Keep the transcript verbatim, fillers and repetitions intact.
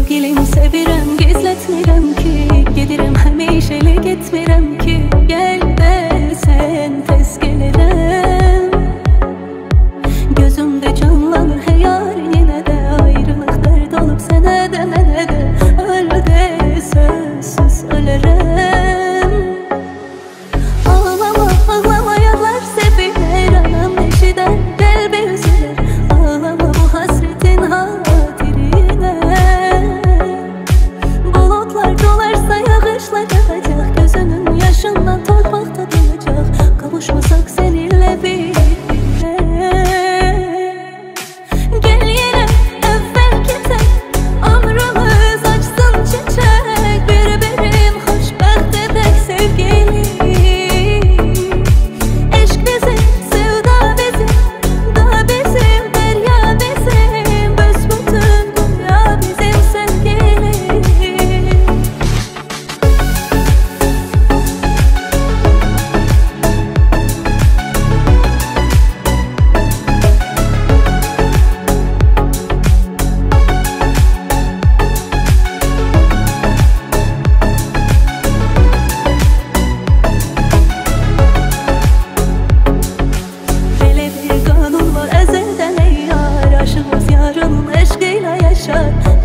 Sevgilim sevirəm, gizlətmirəm ki, gedirəm həmişəli getmirəm ki, gəl desən tez gəlirəm. Gözümdə canlanır həyal yenə də, ayrılıq dərd olub sənə də mənə də, öl de sözsüz ölərəm. Ağlama, ağlama yadlar sevinər, anam eşidər, qəlbi üzülür. Ağlama bu hasretin hatirinə. Bulutlar dolarsa yağışlar yağacaq, gözünün yaşından torpaqda dolacaq. Kavuşmasak seninle bir aşığımız yarın eşqiyle yaşar.